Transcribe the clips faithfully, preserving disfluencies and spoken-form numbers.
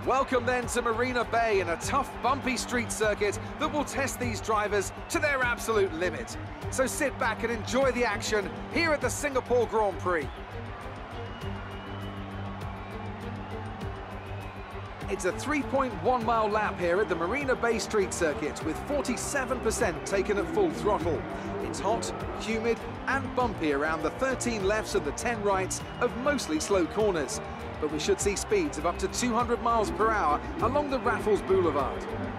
Welcome then to Marina Bay in a tough, bumpy street circuit that will test these drivers to their absolute limit. So sit back and enjoy the action here at the Singapore Grand Prix. It's a three point one mile lap here at the Marina Bay Street Circuit with forty-seven percent taken at full throttle. It's hot, humid and bumpy around the thirteen lefts and the ten rights of mostly slow corners. But we should see speeds of up to two hundred miles per hour along the Raffles Boulevard.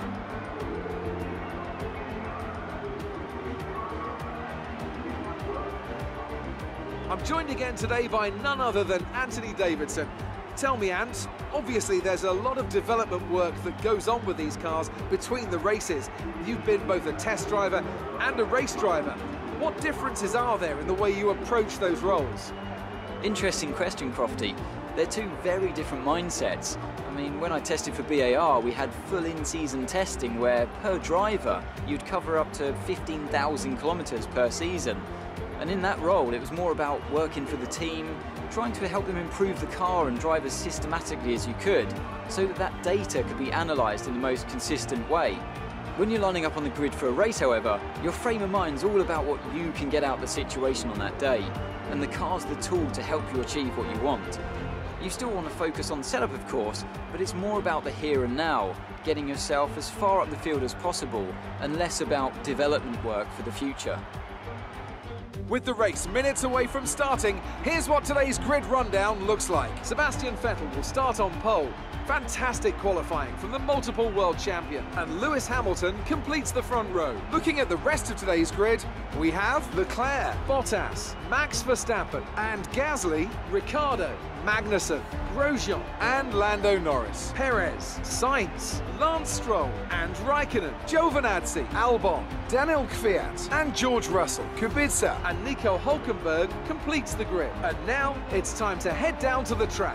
I'm joined again today by none other than Anthony Davidson. Tell me, Ant, obviously there's a lot of development work that goes on with these cars between the races. You've been both a test driver and a race driver. What differences are there in the way you approach those roles? Interesting question, Crofty. They're two very different mindsets. I mean, when I tested for B A R, we had full in-season testing where, per driver, you'd cover up to fifteen thousand kilometres per season. And in that role, it was more about working for the team, trying to help them improve the car and drive as systematically as you could, so that that data could be analysed in the most consistent way. When you're lining up on the grid for a race, however, your frame of mind's all about what you can get out of the situation on that day, and the car's the tool to help you achieve what you want. You still want to focus on setup, of course, but it's more about the here and now, getting yourself as far up the field as possible, and less about development work for the future. With the race minutes away from starting, here's what today's grid rundown looks like. Sebastian Vettel will start on pole. Fantastic qualifying from the multiple world champion. And Lewis Hamilton completes the front row. Looking at the rest of today's grid, we have Leclerc, Bottas, Max Verstappen, and Gasly, Ricciardo, Magnussen, Grosjean, and Lando Norris, Perez, Sainz, Lance Stroll, and Raikkonen, Giovinazzi, Albon, Daniel Kvyat, and George Russell. Kubica and Nico Hülkenberg completes the grid. And now it's time to head down to the track.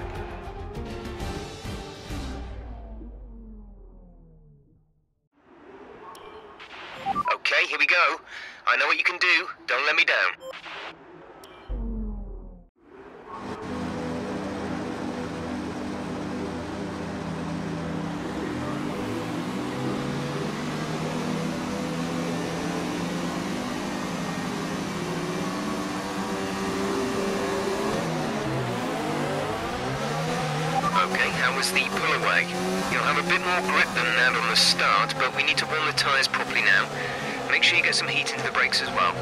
Okay, here we go. I know what you can do. Don't let me down. Okay, how was the pull away? You'll have a bit more grip than that on the start, but we need to run the tyres properly now. Make sure you get some heat into the brakes as well.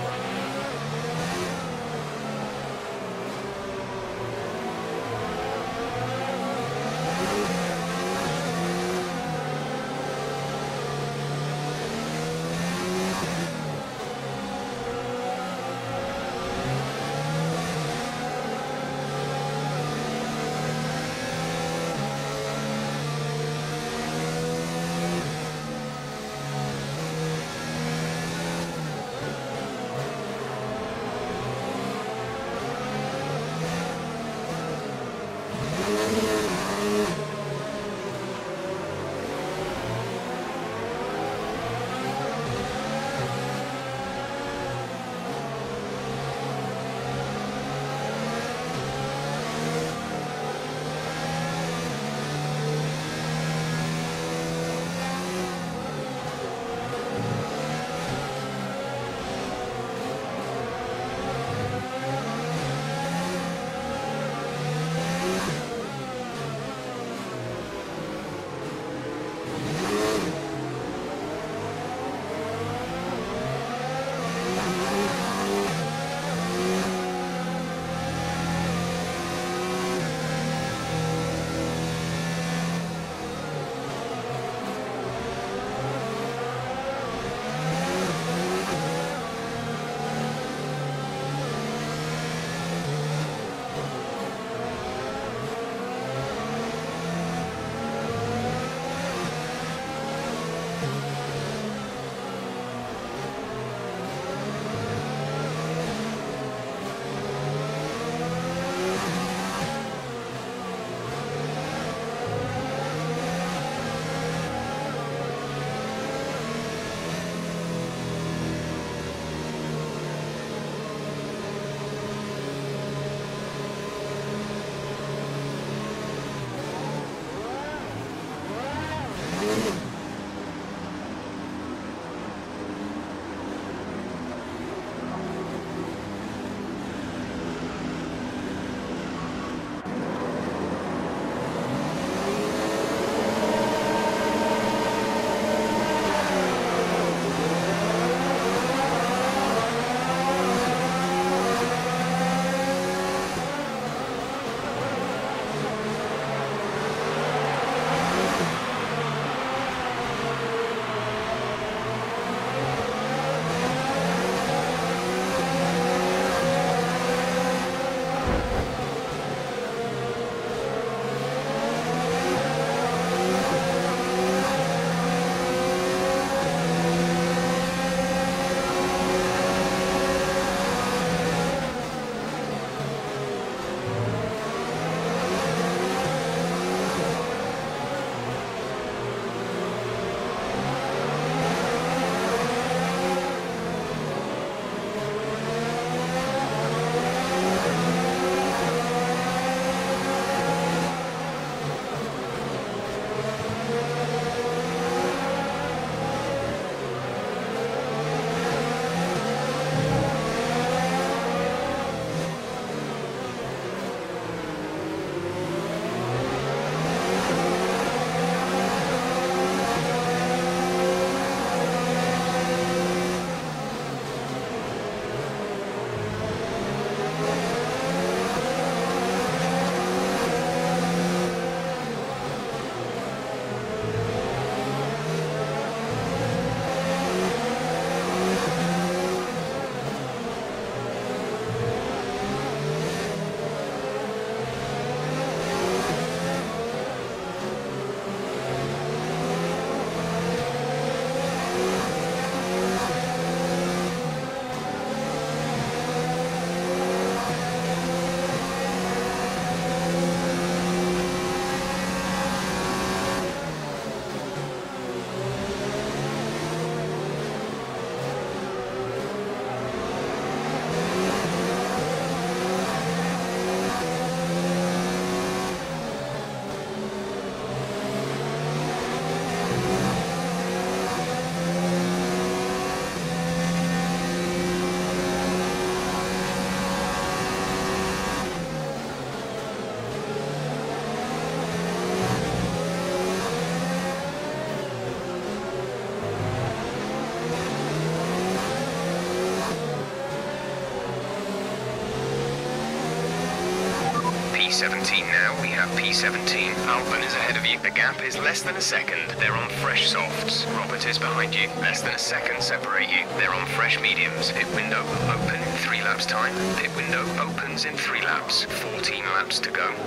seventeen now, we have P seventeen. Albon is ahead of you. The gap is less than a second. They're on fresh softs. Robert is behind you. Less than a second separate you. They're on fresh mediums. Pit window will open in three laps time. Pit window opens in three laps. fourteen laps to go.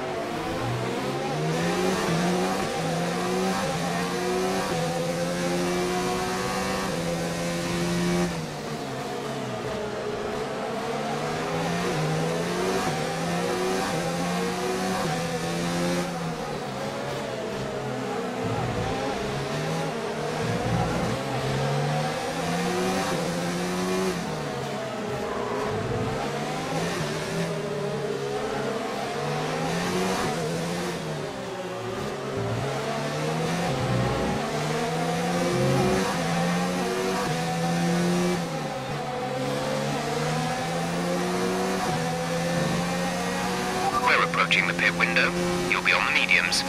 Approaching the pit window, you'll be on the mediums.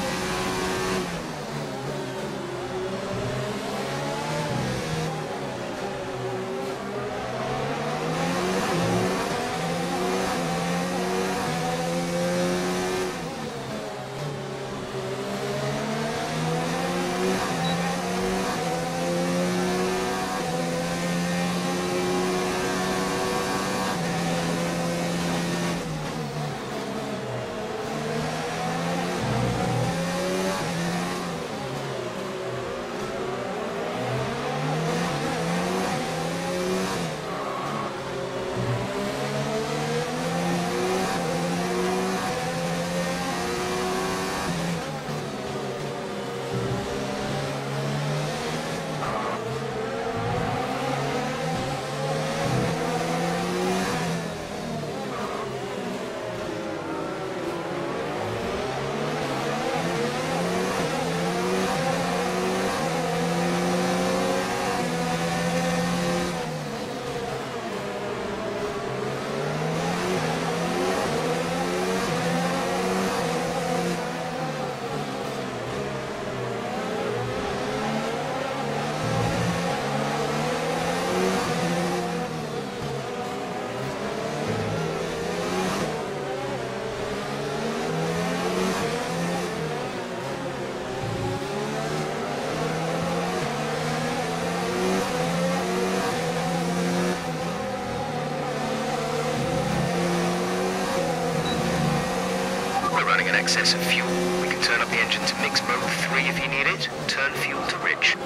Running an excess of fuel. We can turn up the engine to mix mode three if you need it. Turn fuel to rich.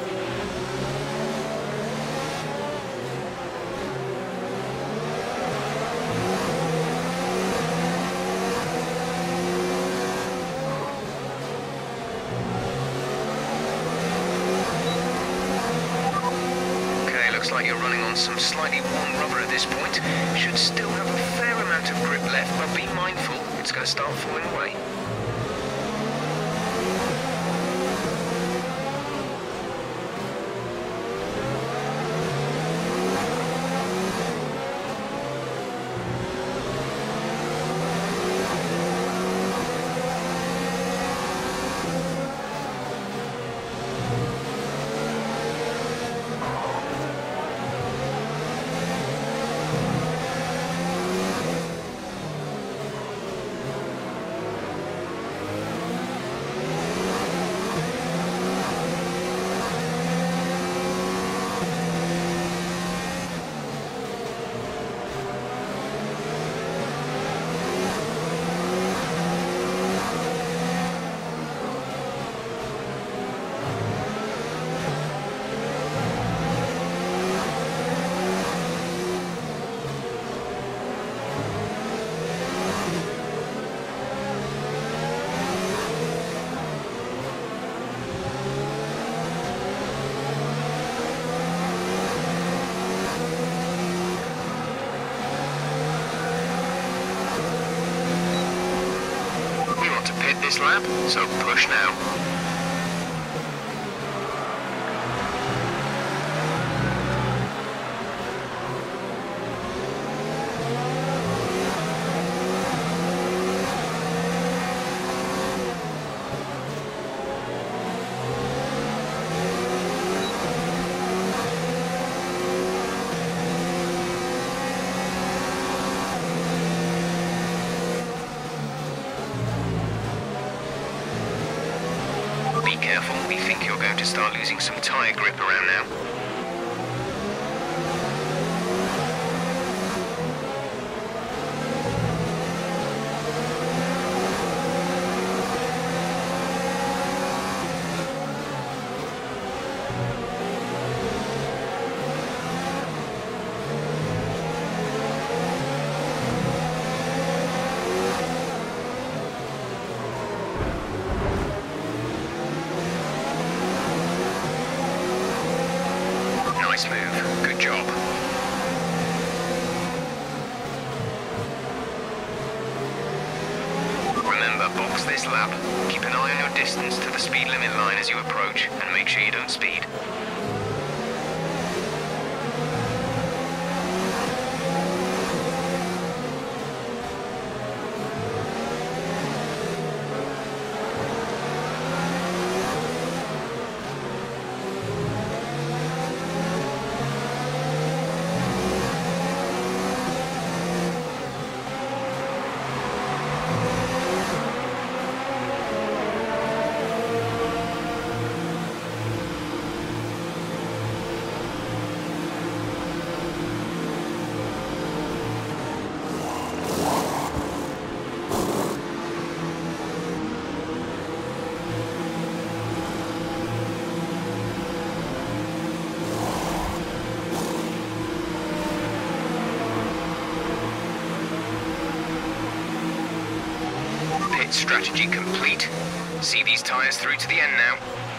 Okay, looks like you're running on some slightly worn rubber at this point. Should still have a fair amount of grip left, but be mindful. It's going to start falling away. This lap, so push now. careful, we think you're going to start losing some tyre grip around now. Nice move. Good job. Remember, box this lap. Keep an eye on your distance to the speed limit line as you approach, and make sure you don't speed. Strategy complete. See these tyres through to the end now.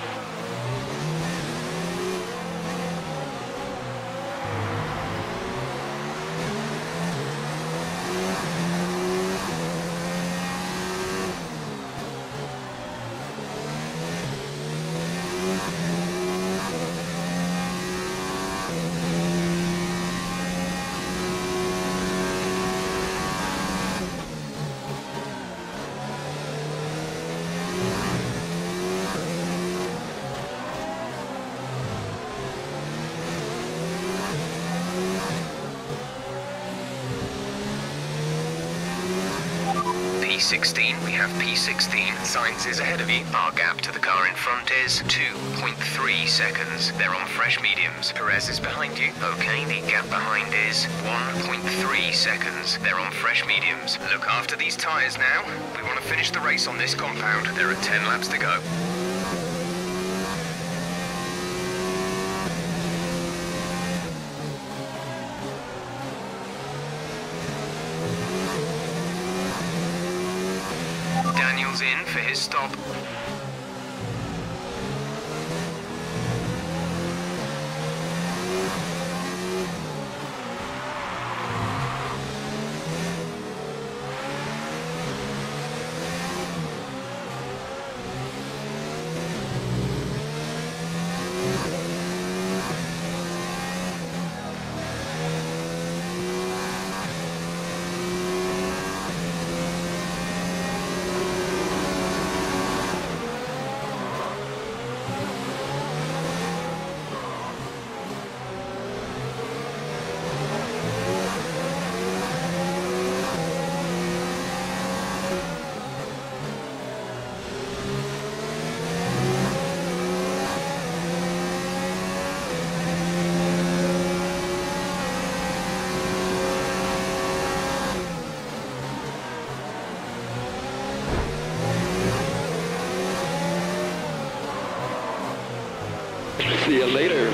P sixteen, we have P sixteen. Sainz is ahead of you. Our gap to the car in front is two point three seconds. They're on fresh mediums. Perez is behind you. Okay, the gap behind is one point three seconds. They're on fresh mediums. Look after these tyres now. We want to finish the race on this compound. There are ten laps to go. Daniel's in for his stop. See you later.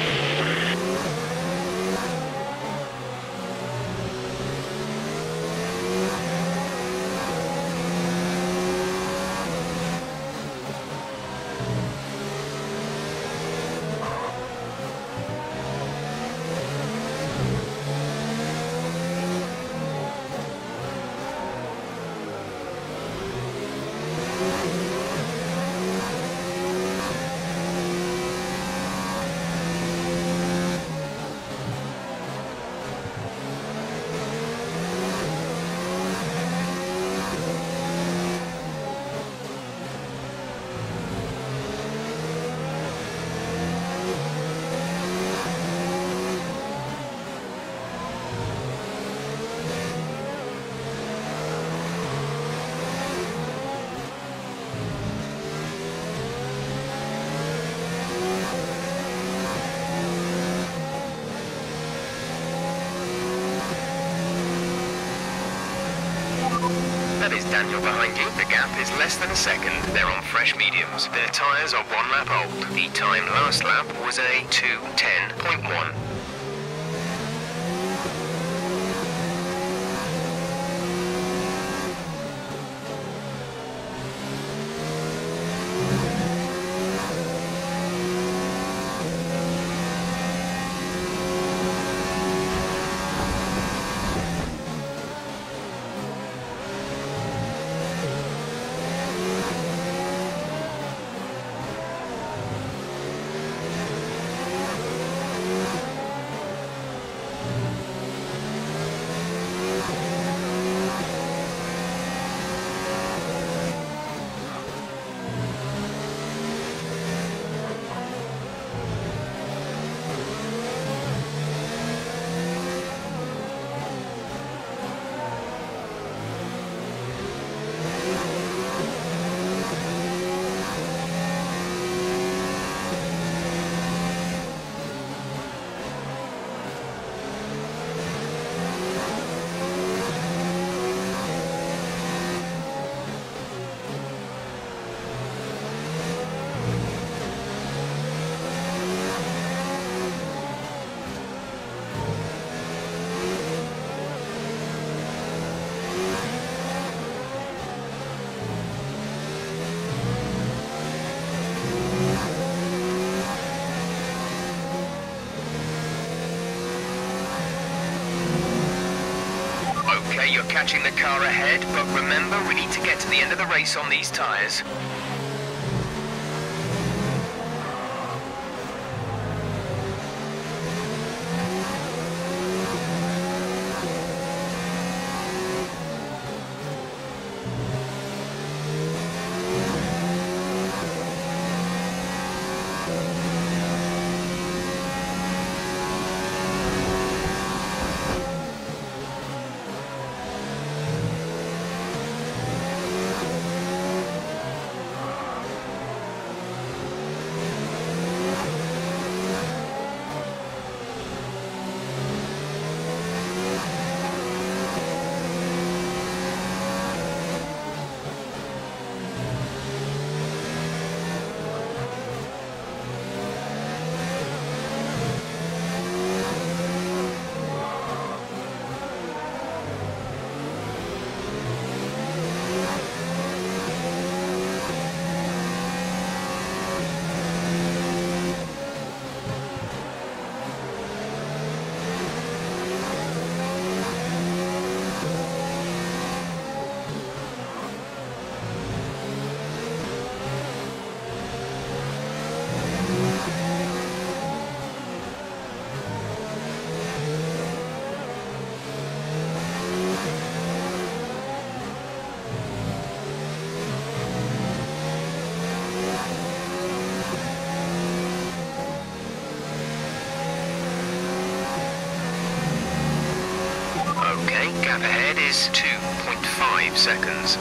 Daniel behind you. The gap is less than a second. They're on fresh mediums. Their tyres are one lap old. The time last lap was a two ten point one. Okay, you're catching the car ahead, but remember, we need to get to the end of the race on these tyres. Gap ahead is two point five seconds.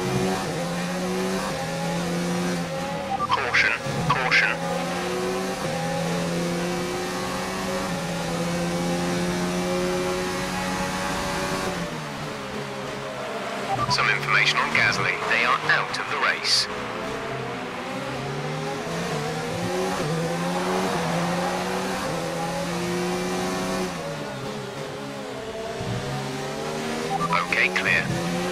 Caution, caution. Some information on Gasly. They are out of the race. Okay, clear.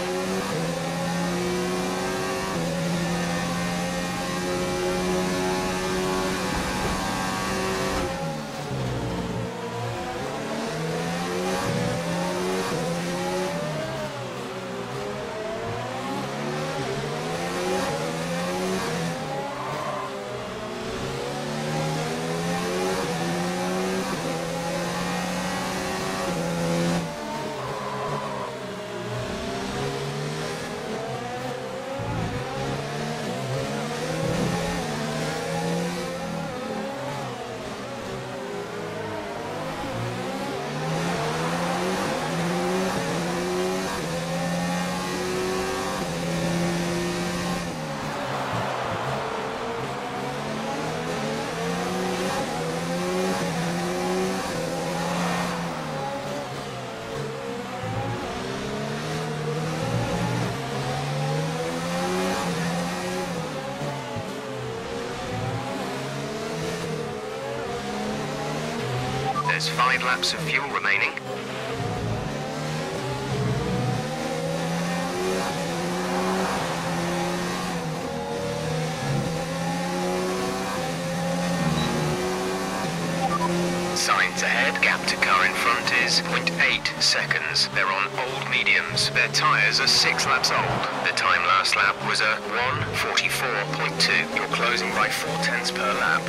There's five laps of fuel remaining. Signs ahead, gap to car in front is zero point eight seconds. They're on old mediums. Their tyres are six laps old. The time last lap was a one forty-four point two. You're closing by four tenths per lap.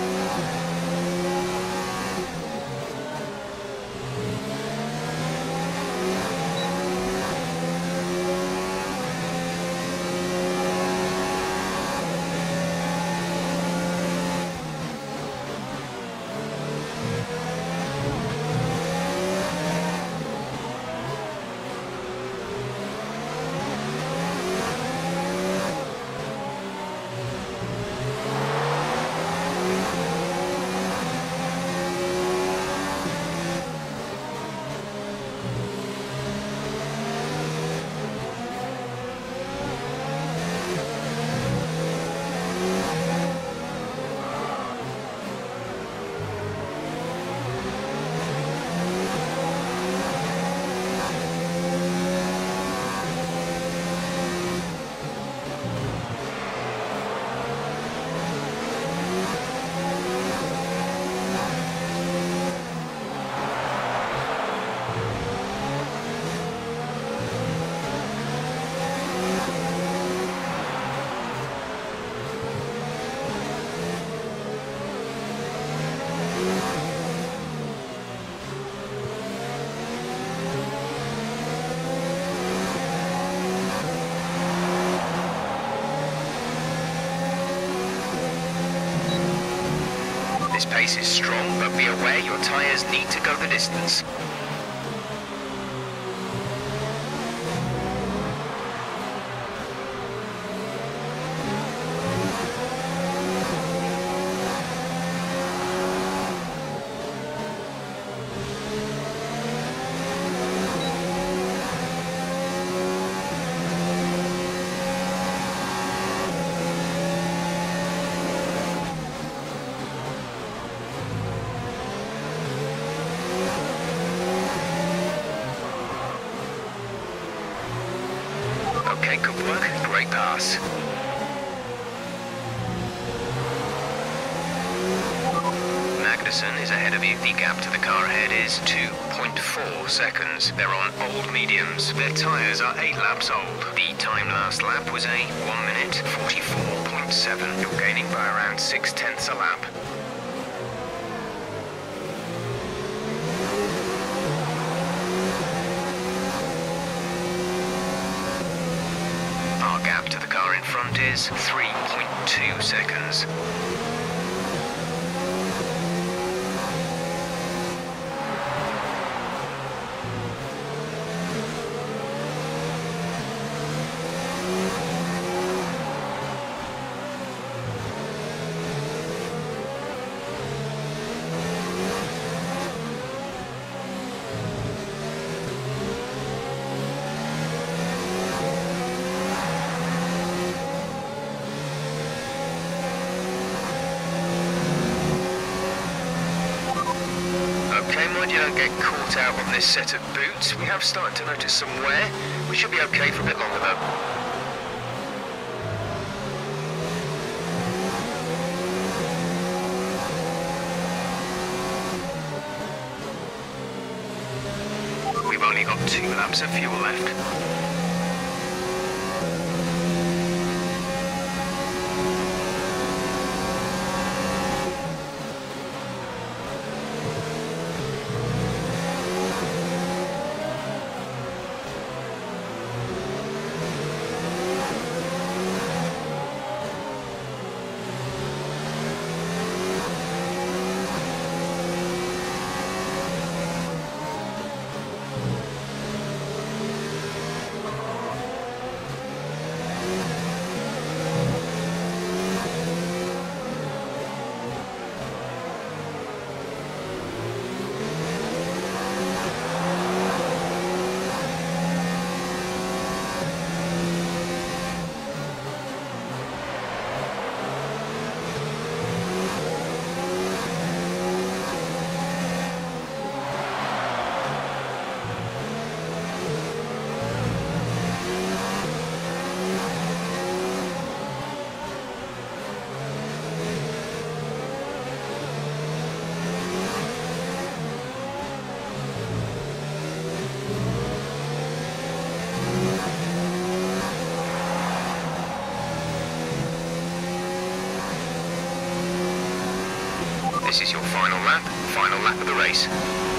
This pace is strong, but be aware your tyres need to go the distance. Okay, good work. Great pass. Magnussen is ahead of you. The gap to the car ahead is two point four seconds. They're on old mediums. Their tyres are eight laps old. The time last lap was a one minute forty-four point seven. You're gaining by around six tenths a lap. Our gap to the car in front is three point two seconds. don't get caught out on this set of boots. We have started to notice some wear. We should be okay for a bit longer though. We've only got two laps of fuel left. This is your final lap, final lap of the race.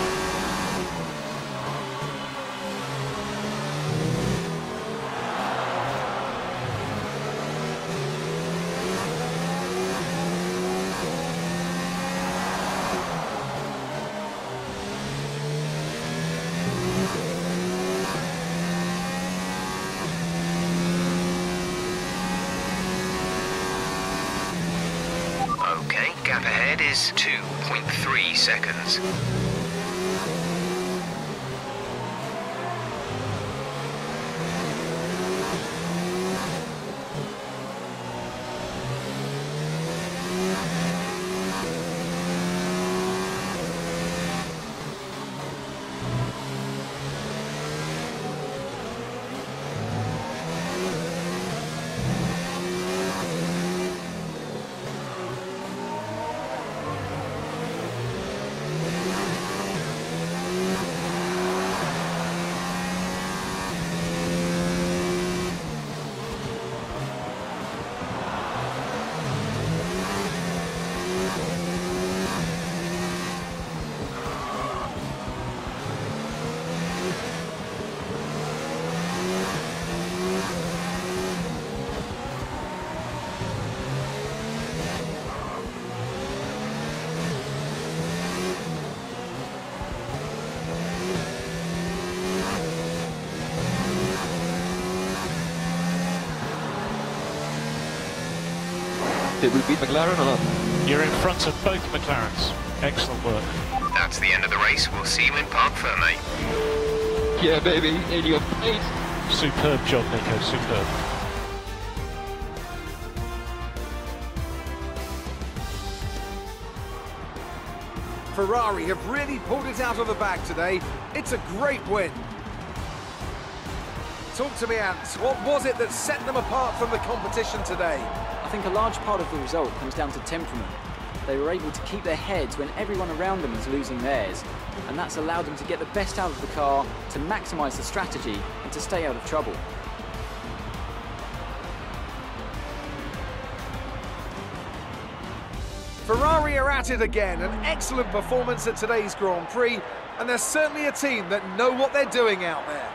Okay, gap ahead is two point three seconds. Did we beat McLaren or not? You're in front of both McLarens. Excellent work. That's the end of the race. We'll see you in Park Fermé. Yeah, baby, in your face. Superb job, Nico, superb. Ferrari have really pulled it out of the bag today. It's a great win. Talk to me, Ant. What was it that set them apart from the competition today? I think a large part of the result comes down to temperament. They were able to keep their heads when everyone around them was losing theirs, and that's allowed them to get the best out of the car, to maximise the strategy, and to stay out of trouble. Ferrari are at it again, an excellent performance at today's Grand Prix, and they're certainly a team that know what they're doing out there.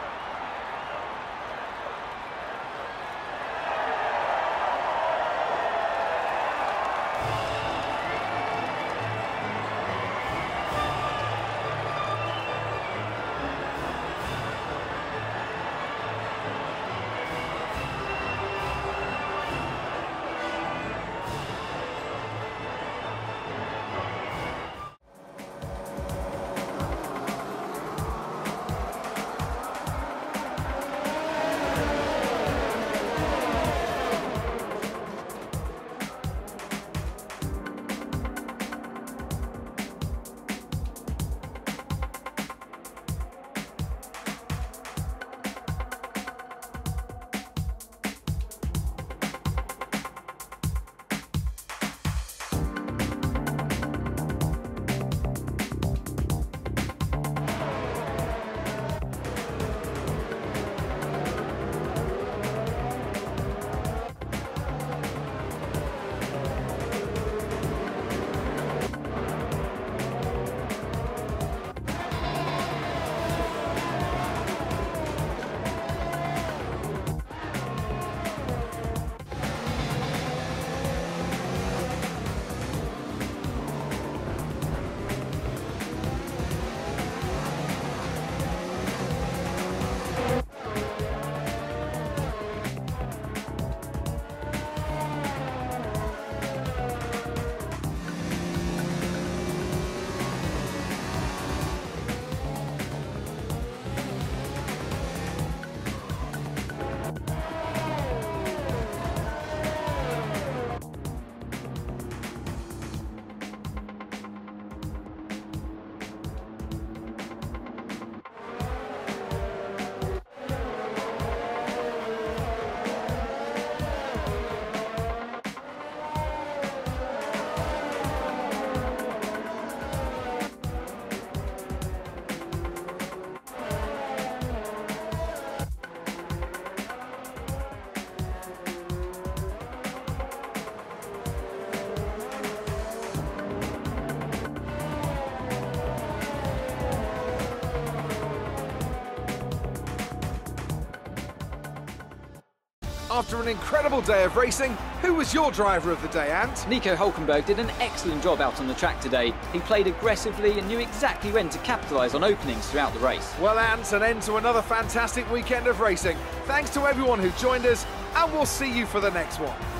After an incredible day of racing, who was your driver of the day, Ant? Nico Hülkenberg did an excellent job out on the track today. He played aggressively and knew exactly when to capitalise on openings throughout the race. Well, Ant, an end to another fantastic weekend of racing. Thanks to everyone who joined us, and we'll see you for the next one.